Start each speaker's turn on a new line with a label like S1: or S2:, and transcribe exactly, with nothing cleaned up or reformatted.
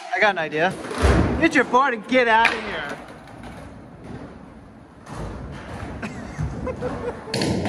S1: I got an idea. Get your board and get out of here.